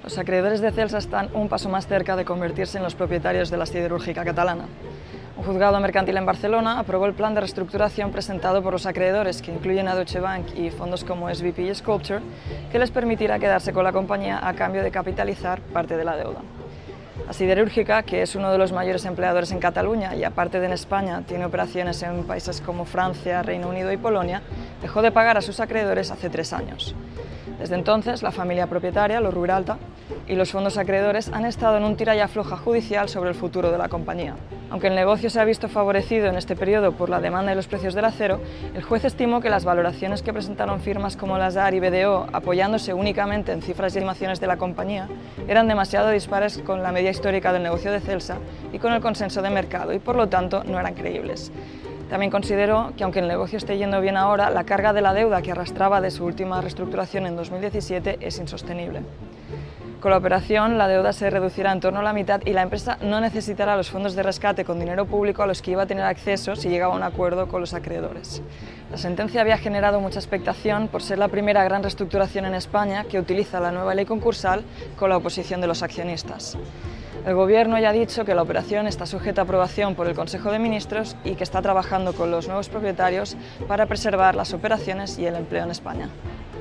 Los acreedores de Celsa están un paso más cerca de convertirse en los propietarios de la siderúrgica catalana. Un juzgado mercantil en Barcelona aprobó el plan de reestructuración presentado por los acreedores, que incluyen a Deutsche Bank y fondos como SVP y Sculpture, que les permitirá quedarse con la compañía a cambio de capitalizar parte de la deuda. La siderúrgica, que es uno de los mayores empleadores en Cataluña y aparte de en España tiene operaciones en países como Francia, Reino Unido y Polonia, dejó de pagar a sus acreedores hace 3 años. Desde entonces, la familia propietaria, los Ruralta, y los fondos acreedores han estado en un tira y afloja judicial sobre el futuro de la compañía. Aunque el negocio se ha visto favorecido en este periodo por la demanda y los precios del acero, el juez estimó que las valoraciones que presentaron firmas como Lazard y BDO, apoyándose únicamente en cifras y estimaciones de la compañía, eran demasiado dispares con la media histórica del negocio de Celsa y con el consenso de mercado, y por lo tanto no eran creíbles. También consideró que aunque el negocio esté yendo bien ahora, la carga de la deuda que arrastraba de su última reestructuración en 2017 es insostenible. Con la operación, la deuda se reducirá en torno a la mitad y la empresa no necesitará los fondos de rescate con dinero público a los que iba a tener acceso si llegaba a un acuerdo con los acreedores. La sentencia había generado mucha expectación por ser la primera gran reestructuración en España que utiliza la nueva ley concursal con la oposición de los accionistas. El Gobierno ya ha dicho que la operación está sujeta a aprobación por el Consejo de Ministros y que está trabajando con los nuevos propietarios para preservar las operaciones y el empleo en España.